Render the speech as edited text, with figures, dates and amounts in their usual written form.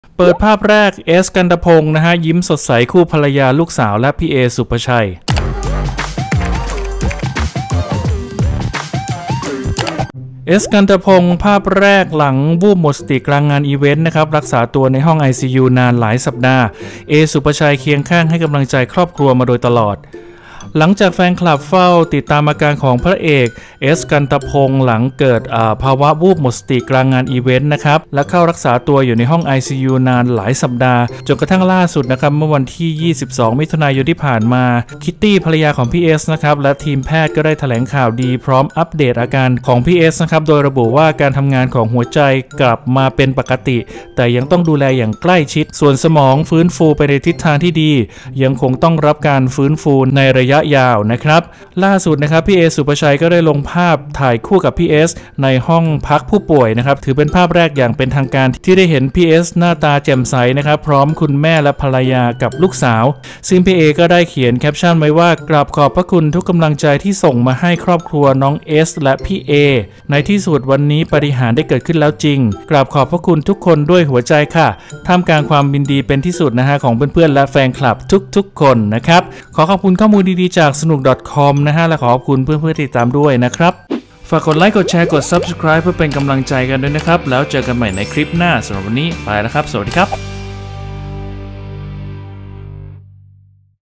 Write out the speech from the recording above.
เปิดภาพแรกเอสกันตพงศ์นะฮะยิ้มสดใสคู่ภรรยาลูกสาวและพี่เอสุภชัยเอสกันตพงศ์ภาพแรกหลังวูบหมดสติกลางงานอีเวนต์นะครับรักษาตัวในห้อง ICU นานหลายสัปดาห์เอสุภชัยเคียงข้างให้กำลังใจครอบครัวมาโดยตลอดหลังจากแฟนคลับเฝ้าติดตามอาการของพระเอกเอสกันตพงศ์หลังเกิดภาวะวูบหมดสติกลางงานอีเวนต์นะครับและเข้ารักษาตัวอยู่ในห้อง ICU นานหลายสัปดาห์จนกระทั่งล่าสุดนะครับเมื่อวันที่22มิถุนายนที่ผ่านมาคิตตี้ภรรยาของพี่เอสนะครับและทีมแพทย์ก็ได้แถลงข่าวดีพร้อมอัปเดตอาการของพี่เอสนะครับโดยระบุว่าการทำงานของหัวใจกลับมาเป็นปกติแต่ยังต้องดูแลอย่างใกล้ชิดส่วนสมองฟื้นฟูไปในทิศทางที่ดียังคงต้องรับการฟื้นฟูในระยะยาวนะครับล่าสุดนะครับพี่เอสุภชัยก็ได้ลงภาพถ่ายคู่กับพี่เอสในห้องพักผู้ป่วยนะครับถือเป็นภาพแรกอย่างเป็นทางการที่ได้เห็นพี่เอสหน้าตาแจ่มใสนะครับพร้อมคุณแม่และภรรยากับลูกสาวซึ่งพี่เอก็ได้เขียนแคปชั่นไว้ว่ากราบขอบพระคุณทุกกำลังใจที่ส่งมาให้ครอบครัวน้องเอสและพี่เอในที่สุดวันนี้ปาฏิหาริย์ได้เกิดขึ้นแล้วจริงกราบขอบพระคุณทุกคนด้วยหัวใจค่ะท่ามกลางความยินดีเป็นที่สุดนะฮะของเพื่อนๆและแฟนคลับทุกๆคนนะครับขอขอบคุณข้อมูลดีๆจากสนุก.com นะฮะและขอบคุณเพื่อนๆติดตามด้วยนะครับฝากกดไลค์กดแชร์กด Subscribe เพื่อเป็นกำลังใจกันด้วยนะครับแล้วเจอกันใหม่ในคลิปหน้าสำหรับวันนี้ไปแล้วครับสวัสดีครับ